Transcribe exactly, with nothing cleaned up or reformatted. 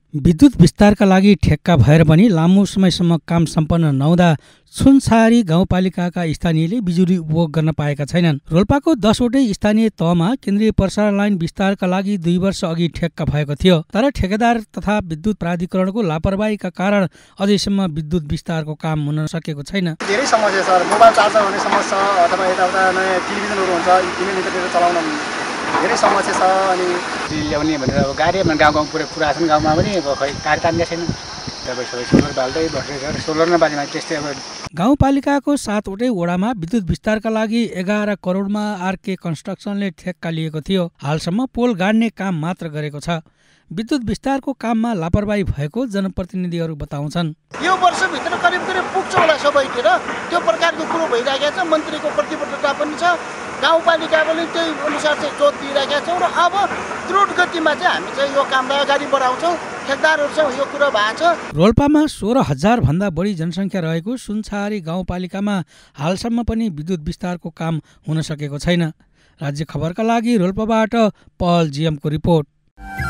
विद्युत विस्तारका लागि ठेक्का भएर पनि लामो समयसम्म काम सम्पन्न नहुँदा सुनसारी गाउँपालिकाका स्थानीयले बिजुली उपभोग गर्न पाएका छैनन्। रोल्पाको दसवटै स्थानीय तहमा केन्द्रीय प्रसारण लाइन विस्तारका लागि दुई वर्ष अघि ठेक्का भएको थियो, तर ठेकेदार तथा विद्युत प्राधिकरणको लापरवाहीका कारण अझैसम्म विद्युत विस्तारको काम हुन सकेको छैन। धेरै समस्या छ, मोबाइल चार्जर हुने समस्या अथवा यताउता नयाँ टेलिभिजनहरू हुन्छ इन्टरनेटतिर चलाउन धेरै समस्या छ। अनि ल्याउने भनेर अब गाडी गाउँ गाउँ पुरै पुरा छन्, गाउँमा पनि अब खै तार तान्ने छैन, तपाईँ सबै सोलर बाल्दै बसेको छ। सोलर न बाल्नेमा त्यस्तै अब गाउँपालिकाको सातवटै वडामा विद्युत विस्तारका लागि एघार करोडमा आरके कन्स्ट्रक्सनले ठेक्का लिएको थियो। हालसम्म पोल गाड्ने काम मात्र गरेको छ। विद्युत विस्तारको काममा लापरवाही भएको जनप्रतिनिधिहरू बताउँछन्। यो वर्षभित्र करिब करिब पुग्छ होला सबैतिर, त्यो प्रकारको कुरो भइरहेको छ। मन्त्रीको प्रतिबद्धता पनि छ, गाउँपालिका पनि त्यही अनुसार चाहिँ जोड दिइरहेका छौँ र अब द्रुत गतिमा चाहिँ हामी चाहिँ यो कामलाई अगाडि बढाउँछौँ। ठेकदारहरूसँग यो कुरा भएको छ। रोल्पामा सोह्र हजार भन्दा बढी जनसङ्ख्या रहेको सुनसारी गाउँपालिकामा हालसम्म पनि विद्युत विस्तारको काम हुन सकेको छैन। राज्य खबरका लागि रोल्पाबाट पहल जिएमको रिपोर्ट।